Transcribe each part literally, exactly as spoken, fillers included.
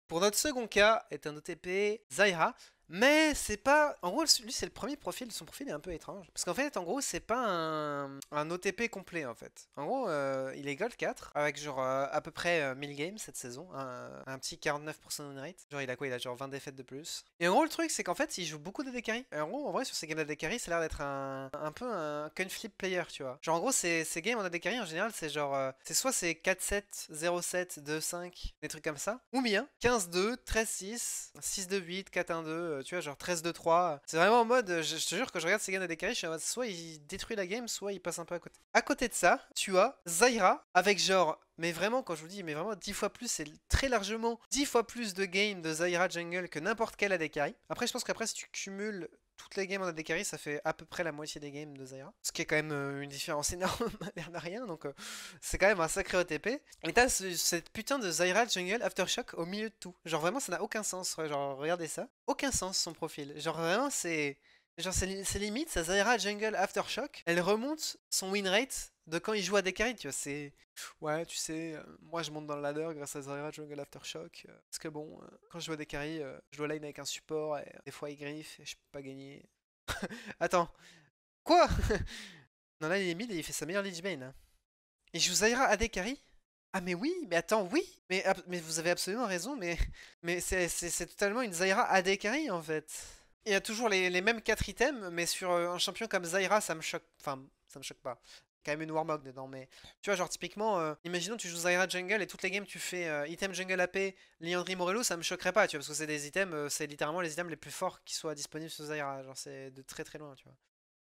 Pour notre second cas est un O T P Zyra. Mais c'est pas... En gros, lui, c'est le premier profil. Son profil est un peu étrange. Parce qu'en fait, en gros, c'est pas un... un O T P complet, en fait. En gros, euh, il est Gold quatre, avec genre euh, à peu près euh, mille games cette saison. Un, un petit quarante-neuf pour cent win rate. Genre, il a quoi? Il a genre vingt défaites de plus. Et en gros, le truc, c'est qu'en fait, il joue beaucoup d'A D carry. Et en gros, en vrai, sur ces games d'A D carry, ça a l'air d'être un... un peu un coin flip player, tu vois. Genre, en gros, ces, ces games en A D carry, en général, c'est genre... euh, c'est soit c'est quatre sept, zéro sept, deux cinq, des trucs comme ça. Ou bien quinze deux, treize six, six deux huit, quatre un deux, tu vois, genre treize deux trois. C'est vraiment en mode, je, je te jure, quand je regarde ces games à des carry, je suis en mode, soit il détruit la game, soit il passe un peu à côté. À côté de ça, tu as Zyra avec genre, mais vraiment, quand je vous dis, mais vraiment dix fois plus, c'est très largement dix fois plus de game de Zyra jungle que n'importe quel A D carry. Après, je pense qu'après, si tu cumules toutes les games en A D carry, ça fait à peu près la moitié des games de Zyra. Ce qui est quand même euh, une différence énorme, l'air de rien, donc euh, c'est quand même un sacré O T P. Et t'as ce- cette putain de Zyra jungle Aftershock au milieu de tout. Genre vraiment, ça n'a aucun sens. Ouais, genre, regardez ça. Aucun sens son profil. Genre vraiment, c'est... Genre c'est li- c'est limite, sa Zyra jungle Aftershock, elle remonte son win rate de quand il joue à des carries, tu vois, c'est... Ouais, tu sais, euh, moi je monte dans le ladder grâce à Zyra jungle Aftershock, euh, parce que bon, euh, quand je joue à des carries, euh, je dois line avec un support, et euh, des fois il griffe, et je peux pas gagner. Attends, quoi? Non là il est mid et il fait sa meilleure lich bane, hein. Il joue Zyra A D carry? Ah mais oui, mais attends, oui, mais, mais vous avez absolument raison, mais, mais c'est c'est- c'est totalement une Zyra A D carry en fait. Il y a toujours les, les mêmes quatre items, mais sur euh, un champion comme Zyra, ça me choque. Enfin, ça me choque pas. Il y a quand même une Warmog dedans, mais tu vois, genre typiquement, euh, imaginons tu joues Zyra jungle et toutes les games tu fais euh, item jungle A P, Liandry Morello, ça me choquerait pas, tu vois, parce que c'est des items, euh, c'est littéralement les items les plus forts qui soient disponibles sur Zyra. Genre, c'est de très très loin, tu vois.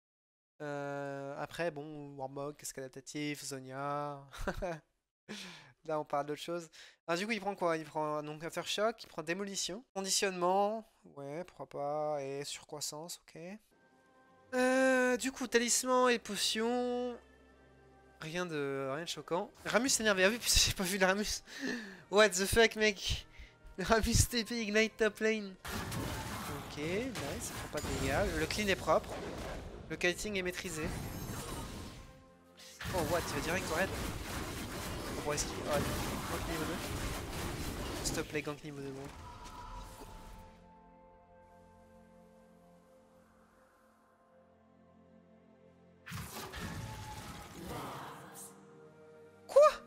Euh, après, bon, Warmog, qu'est-ce qu'adaptatif, Zonia. Là, on parle d'autre chose. Alors, du coup, il prend quoi? Il prend donc Aftershock, il prend Démolition, Conditionnement, ouais, pourquoi pas, et Surcroissance, ok. Euh, du coup, Talisman et Potion, rien de, rien de choquant. Ramus s'est énervé, ah oui, putain, j'ai pas vu le Ramus. What the fuck, mec? Le Ramus T P Ignite top lane. Ok, nice, ça prend pas de dégâts. Le clean est propre. Le kiting est maîtrisé. Oh, what? Il va direct au raid. Oh, bon, est-ce qu'il... Oh, gank niveau deux. Stop les gank niveau deux, bon. Quoi?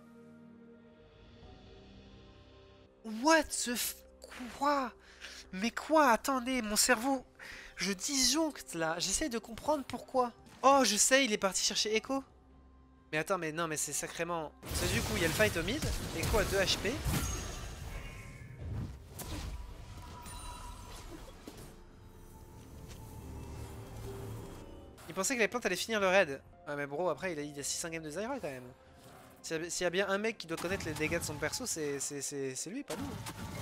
What the f... Quoi? Mais quoi? Attendez, mon cerveau... Je disjoncte, là. J'essaie de comprendre pourquoi. Oh, je sais, il est parti chercher Echo. Mais attends, mais non, mais c'est sacrément... Parce que du coup, il y a le fight au mid. Echo a deux H P. Il pensait que les plantes allaient finir le raid. Ah mais bro, après, il a, il a six cents games de Zyra, quand même. S'il y, a- s'il y a bien un mec qui doit connaître les dégâts de son perso, c'est lui, pas nous.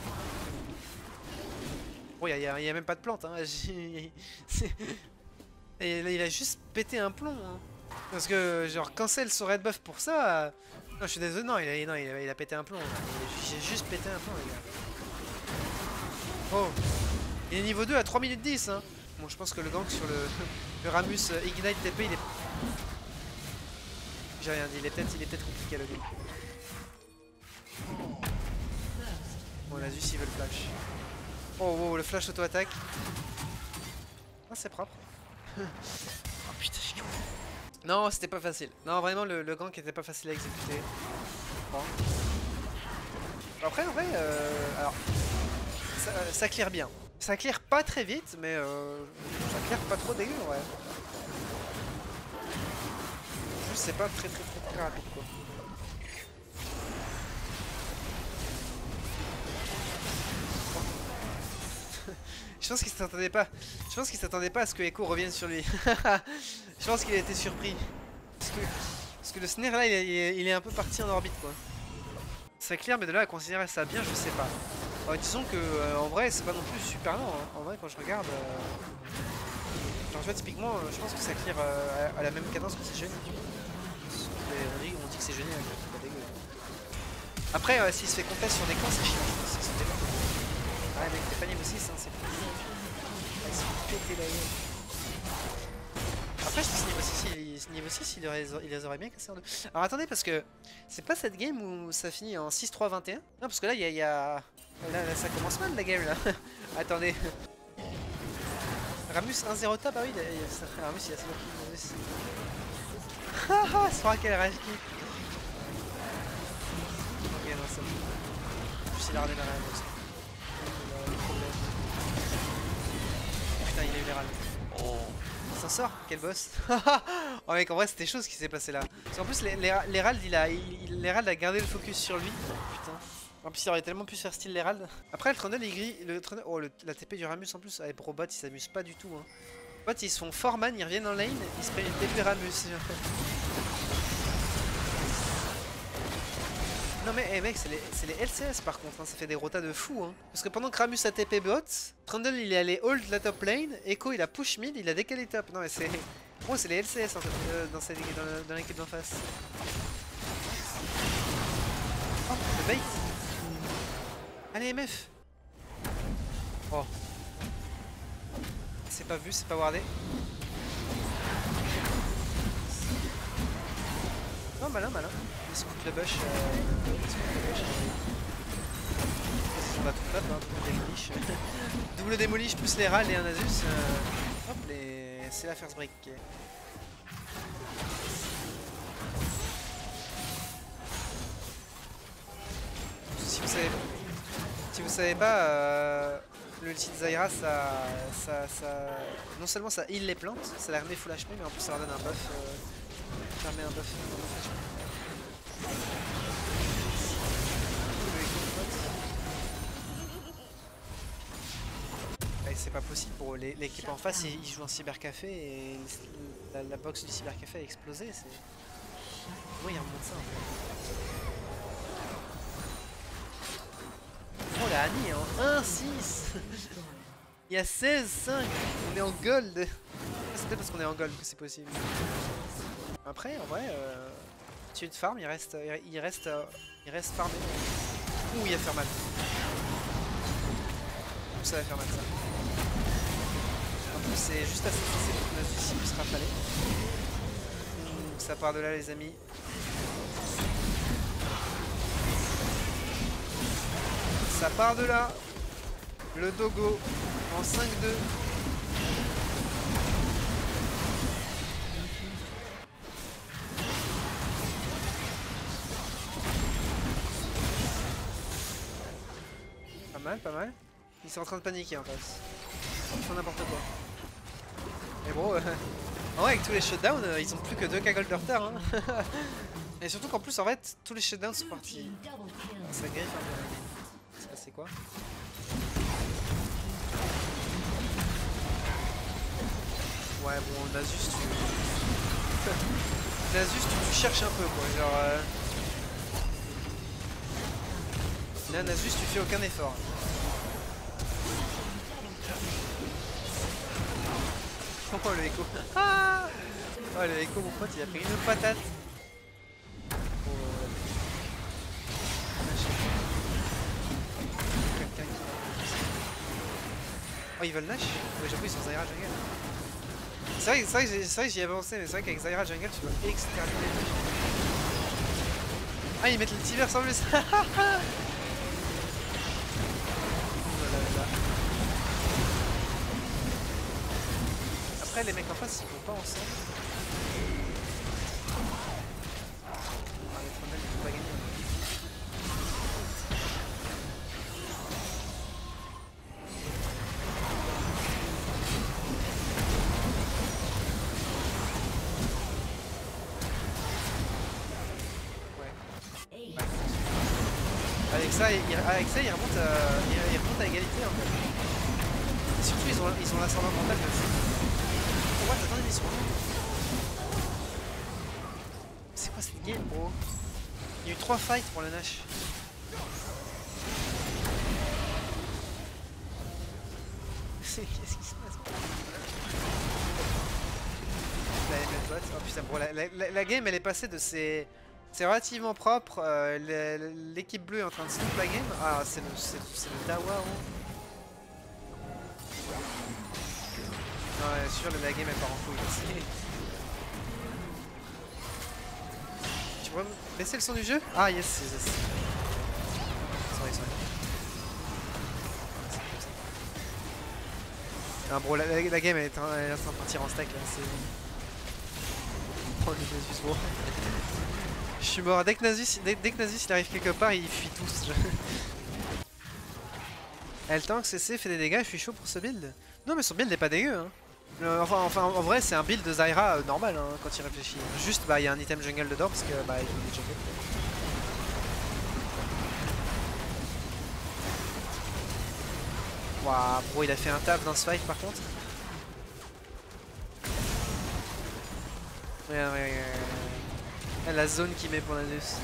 Bon, il n'y a, y a même pas de plante, hein. Et là, il a juste pété un plomb, hein. Parce que, genre, cancel son red buff pour ça... euh, Non, je suis désolé, non, il a, non, il a, il a pété un plomb. J'ai juste pété un plomb, les gars. Oh, il est niveau deux à trois minutes dix, hein. Bon, je pense que le gank sur le, le Ramus euh, Ignite T P, il est... J'ai rien dit, il est peut-être peut compliqué, le game. Bon, la Zeus, il veut le flash. Oh, wow, le flash auto-attaque. Ah, c'est propre. Oh putain, j'ai cru. Non, c'était pas facile. Non, vraiment, le, le gank était pas facile à exécuter. Bon. Après, en vrai, euh, alors, ça, ça clear bien. Ça clear pas très vite, mais euh, ça clear pas trop dégueu, ouais. Juste, c'est pas très très très très rapide, quoi. Je pense qu'il s'attendait pas. Je pense qu'il s'attendait pas à ce que Echo revienne sur lui. Je pense qu'il a été surpris. Parce que, parce que le snare là, il est, il est un peu parti en orbite, quoi. C'est clair, mais de là à considérer ça bien, je sais pas. Euh, disons que euh, en vrai, c'est pas non plus super lent, hein. En vrai, quand je regarde, euh... genre, tu vois, typiquement, euh, je pense que ça clear euh, à, à la même cadence que c'est Genie. On dit, on dit que c'est Genie avec c'est pas dégueu. Après, euh, s'il se fait contest sur des camps, c'est chiant. C'est dégueu. Ah, mec, t'es pas niveau six, hein, c'est plus. Ah, il s'est pété la gueule. Après, je pense que niveau six, il, niveau six il, aurait, il les aurait bien cassés en deux. Alors attendez, parce que c'est pas cette game où ça finit en six trois vingt et un. Non, parce que là, il y a, y a... Là, là, ça commence mal la game là. Attendez. Ramus un zéro top, ah oui, il a, il a, Ramus il a solo kill. Haha, Sora quel rage kill. Ok, non, c'est bon. En plus, il a redémarré la box. Putain, il a eu les râles. Oh. Il s'en sort. Quel boss. Oh mec, en vrai, c'était chaud ce qui s'est passé là. Parce qu'en plus, l'Herald, il a, il, l'Herald a gardé le focus sur lui. Putain. En plus, il aurait tellement pu se faire style l'Herald. Après, le Trundle, il grille. Le Trundle, oh, le, la T P du Ramus en plus. Avec Robot, il s'amuse pas du tout. Hein. Robot, ils se font fort man, ils reviennent en lane. Ils se prennent une T P Ramus. Non mais hey mec, c'est les, les L C S par contre, hein, ça fait des rotas de fou. Hein. Parce que pendant que Ramus a T P bot, Trundle il est allé hold la top lane, Echo il a push mid, il a décalé top. Non mais c'est... Oh c'est les L C S en fait, euh, dans, dans, dans l'équipe d'en face. Oh, le bait. Allez M F. Oh. C'est pas vu, c'est pas wardé. Oh malin, malin. Il se coupe le bush. Euh... On va tout top, hein, double démolish. Double démolish plus les râles et un Asus. Euh... Hop, les... c'est la first break. Si vous savez, si vous savez pas, euh... l'ulti de Zyra, ça, ça, ça... non seulement ça heal les plantes, ça la remet full H P, mais en plus ça leur donne un buff. Euh... Ça remet un buff. Un buff H P. C'est pas possible pour l'équipe en face, ils jouent en cybercafé et la, la box du cybercafé a explosé. Comment il remonte ça en fait? Oh la Annie en un six. Il y a seize cinq. On est en gold. C'est peut-être parce qu'on est en gold que c'est possible. Après en vrai, euh, tu de farm, il reste, il reste, il reste farmé. Ouh, il va faire mal. Ouh, ça va faire mal ça. C'est juste assez facile pour que Nasus puisse rafaler. Mmh, ça part de là les amis. Ça part de là. Le Dogo en cinq deux. Pas mal, pas mal. Ils sont en train de paniquer en face. Ils font n'importe quoi. Mais bon, euh, en vrai avec tous les shutdowns, euh, ils ont plus que deux K gold de retard. Hein. Et surtout qu'en plus en fait, tous les shutdowns sont partis. Ah, ça griffe un peu. C'est passé quoi? Ouais bon, Nasus tu... Nasus tu, tu cherches un peu quoi, genre... Euh... Là Nasus tu fais aucun effort. Oh le écho. Ah oh le écho mon pote il a pris une patate. Oh, oh ils veulent Nash. Ouais j'avoue ils sont Zyra Jungle. C'est vrai, vrai que j'y avais pensé mais c'est vrai qu'avec Zyra Jungle tu dois exterminer les Nash. Ah ils mettent le Tiver sans plus. Après les mecs en face ils vont pas ensemble. Ah, les Trundle ils vont pas gagner. Ouais. Ouais. Avec ça, il, avec ça il, remonte à, il, il remonte à égalité en fait. Et surtout ils ont, ils ont l'ascendant mental de fou. What? Attendez, ils sont où? C'est quoi cette game, bro? Il y a eu trois fights pour le Nash. Qu'est-ce qui se passe? La M F bot. Oh putain, bro, la, la, la, la game elle est passée de ces... C'est relativement propre, euh, l'équipe bleue est en train de stop la game. Ah, c'est le, le Dawa, oh. Non, ouais, sûr, la game elle part en couille ici. Tu pourrais baisser le son du jeu? Ah, yes, yes, yes. Sorry, sorry. Ah bro, la, la, la game elle est, en, elle est en train de partir en stack là, c'est... Oh le Nasus bro. Je suis mort, dès que Nasus, dès, dès que Nasus il arrive quelque part, il fuit tous. Je... Elle tank C C, fait des dégâts, je suis chaud pour ce build. Non mais son build est pas dégueu hein. Euh, enfin, enfin en vrai c'est un build de Zyra euh, normal hein, quand il réfléchit. Juste bah il y a un item jungle dedans parce que bah il est jungle. Waouh bro il a fait un taf dans ce fight par contre. Ouais, ouais, ouais, ouais. La zone qu'il met pour Nasus.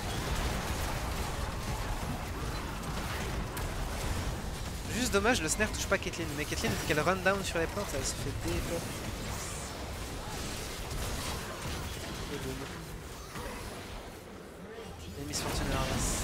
Juste dommage, le snare touche pas Caitlyn. Mais Caitlyn, vu qu'elle run down sur les plantes, elle se fait dépop. Et Miss Fortune à la race.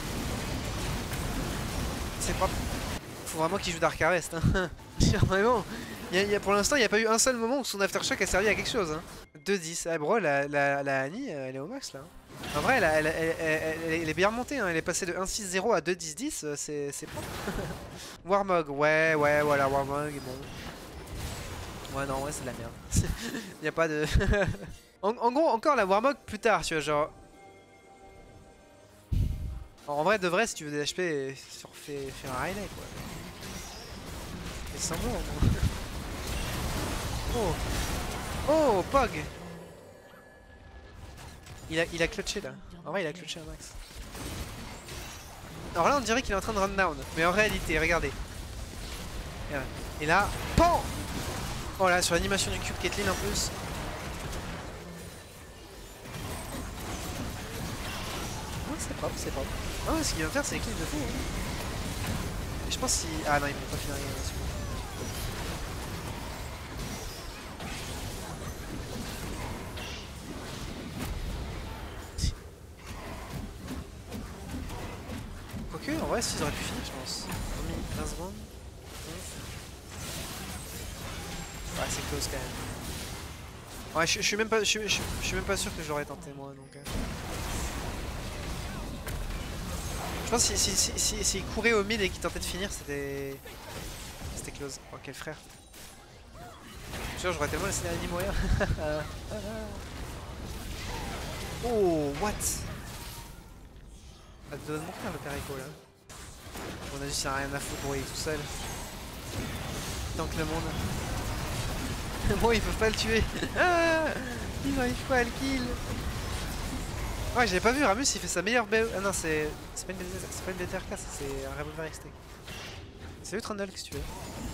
C'est propre. Faut vraiment qu'il joue Dark Harvest. Hein. Vraiment. Y a, y a, pour l'instant, il n'y a pas eu un seul moment où son Aftershock a servi à quelque chose. Hein. deux dix. Ah, bro, la, la, la Annie, elle est au max là. En vrai, elle, elle, elle, elle, elle, elle est bien remontée. Hein. Elle est passée de un six zéro à deux dix dix. C'est propre. Warmog, ouais, ouais, voilà, Warmog est bon. Ouais, non, ouais, c'est de la merde. Il n'y a pas de. en, en gros, encore la Warmog plus tard, tu vois, genre. En vrai, de vrai, si tu veux des H P, fais, fais un highlight quoi. Mais sans moi, au moins. Oh! Oh! Pog! Il a, il a clutché là. En vrai, il a clutché un max. Alors là, on dirait qu'il est en train de run down. Mais en réalité, regardez. Et là, PAN! Oh là, sur l'animation du cube Caitlyn en plus. Ouais, c'est propre, c'est propre. Ah ouais, ce qu'il vient de faire, c'est une clip de fou. Hein. Et je pense qu'il. Ah non, il peut pas finir rien là-dessus. Quoique, en vrai, s'ils auraient pu finir, je pense. vingt secondes. Ouais, c'est close quand même. Ouais, je, je suis même pas, je, je, je suis même pas sûr que j'aurais tenté moi donc. Euh... Je pense que s'il si, si, si, si, courait au mid et qu'il tentait de finir, c'était. C'était close. Oh, quel frère. Je jure, j'aurais tellement laissé l'anime mourir. Oh, what? Ah, tu dois mon frère le Perico là. On a juste rien à foutre pour il est tout seul. Il tank le monde. Moi, ils peuvent pas le tuer. Ah, ils n'arrivent pas à le kill. Ouais, j'avais pas vu, Ramus il fait sa meilleure B O. Ah non, c'est pas une B T R K, c'est un revolver extake. Salut Trundle, qu'est-ce que tu veux?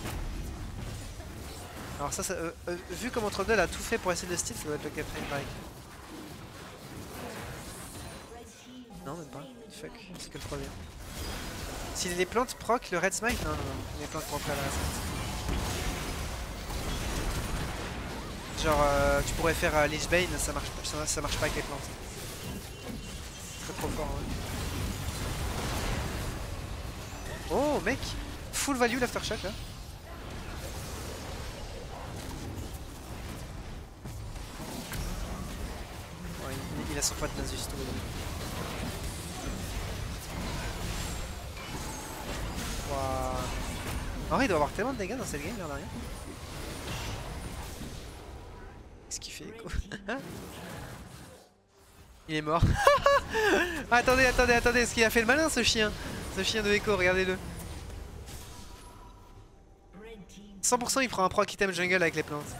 Alors, ça, ça euh, euh, vu comment Trundle a tout fait pour essayer de steal, ça doit être le quatrième break. Non, même pas. Fuck, c'est que le premier. Si les plantes proc le red smite, non, non, non, les plantes proc la red smite. Genre, euh, tu pourrais faire euh, Lich Bane, ça marche, ça, ça marche pas avec les plantes. C'est trop fort. Ouais. Oh, mec, full value l'aftershock là. Ouais, il, il a son pote Nasus tout. Wow. En vrai, il doit avoir tellement de dégâts dans cette game, là, rien. Qu'est-ce qu'il fait, Echo? Il est mort. Attendez, attendez, attendez, est-ce qu'il a fait le malin ce chien? Ce chien de Echo, regardez-le. cent pour cent il prend un proc item jungle avec les plantes.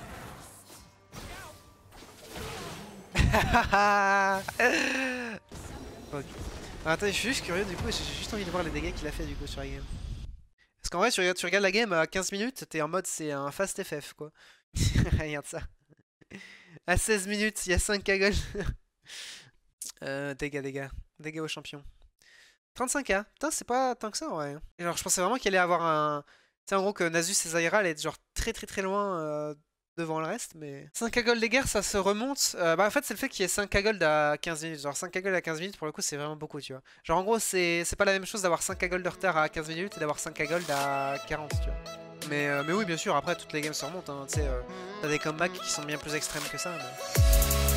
Ok. Ah, attends, je suis juste curieux du coup, j'ai juste envie de voir les dégâts qu'il a fait du coup sur la game. Parce qu'en vrai, tu regardes, tu regardes la game à quinze minutes, t'es en mode c'est un fast F F quoi. Regarde ça. À seize minutes, il y a cinq cagoles. euh, dégâts, dégâts. Dégâts au champion. trente-cinq K. Putain, c'est pas tant que ça en vrai. Et alors, je pensais vraiment qu'il allait avoir un. Tu sais, en gros, que Nasus et Zyra allaient être genre très très très loin euh, devant le reste, mais. cinq K gold d'éguerre, ça se remonte. Euh, bah, en fait, c'est le fait qu'il y ait cinq K gold à quinze minutes. Genre, cinq K gold à quinze minutes, pour le coup, c'est vraiment beaucoup, tu vois. Genre, en gros, c'est pas la même chose d'avoir cinq K gold de retard à quinze minutes et d'avoir cinq K gold à quarante, tu vois. Mais, euh, mais oui, bien sûr, après, toutes les games se remontent. Hein, tu sais, euh, t'as des comebacks qui sont bien plus extrêmes que ça. Mais...